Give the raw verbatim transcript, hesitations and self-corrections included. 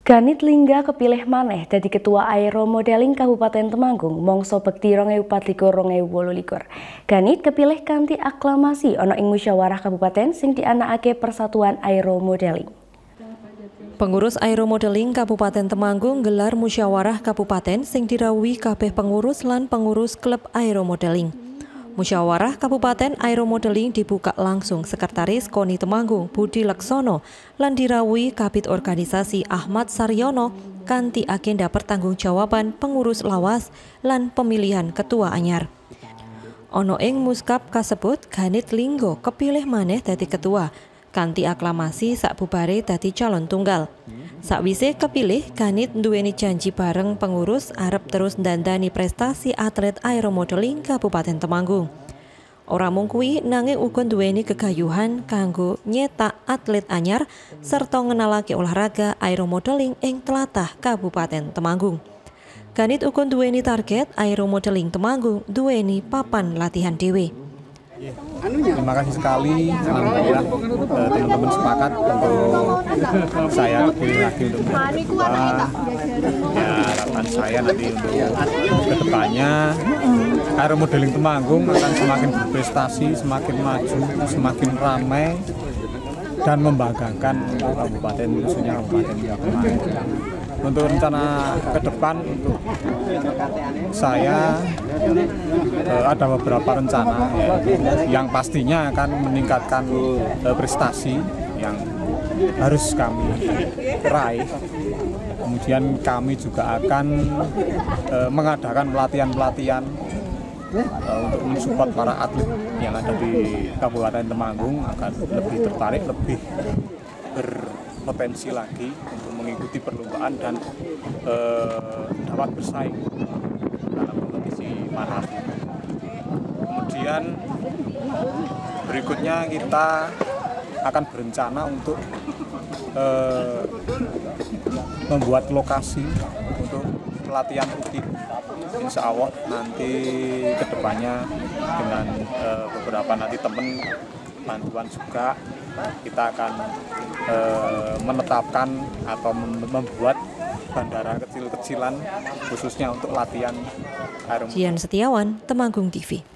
Ganit Lingga kepilih maneh dadi Ketua Aero Modeling Kabupaten Temanggung mangsa bekti dua ribu empat likur dua ribu wolu likur. Ganit kepilih kanthi aklamasi ana ing musyawarah kabupaten sing dianakake Persatuan Aero Modeling. Pengurus Aero Modeling Kabupaten Temanggung gelar musyawarah kabupaten sing dirawuhi kabeh pengurus lan pengurus klub Aero Modeling. Musyawarah Kabupaten Aero Modeling dibuka langsung Sekretaris KONI Temanggung Budi Laksono lan dirawuhi Kabid Organisasi Ahmad Saryono kanthi agenda pertanggungjawaban pengurus lawas lan pemilihan ketua anyar. Ono ing muskap kasebut Ganit Lingga kepilih maneh dadi ketua kanthi aklamasi sakbubare dadi calon tunggal. Sakwise kepilih, Ganit nduweni janji bareng pengurus arep terus ndandani prestasi atlet Aero Modeling Kabupaten Temanggung. Ora mung kuwi nanging uga nduweni kegayuhan kanggo nyetak atlet anyar serta ngenalake olahraga Aero Modeling ing tlatah Kabupaten Temanggung. Ganit uga nduweni target Aero Modeling Temanggung duweni papan latihan dhewe. Terima kasih sekali, alhamdulillah teman-teman sepakat untuk saya terpilih lagi untuk menjadi ketua. Ya, harapan saya nanti untuk kedepannya Aero Modeling Temanggung akan semakin berprestasi, semakin maju, semakin ramai dan membanggakan untuk kabupaten, khususnya Kabupaten Temanggung. Untuk rencana ke depan untuk saya eh, ada beberapa rencana ya, yang pastinya akan meningkatkan eh, prestasi yang harus kami raih. Kemudian kami juga akan eh, mengadakan pelatihan-pelatihan eh, untuk mensupport para atlet yang ada di Kabupaten Temanggung agar lebih tertarik, lebih berpotensi lagi untuk mengikuti perlombaan dan eh, dapat bersaing dalam kompetisi manapun. Kemudian berikutnya kita akan berencana untuk eh, membuat lokasi untuk pelatihan rutin. Insya Allah nanti kedepannya dengan eh, beberapa nanti teman bantuan juga kita akan e, menetapkan atau membuat bandara kecil-kecilan khususnya untuk latihan aero. Jian Setiawan, Temanggung T V.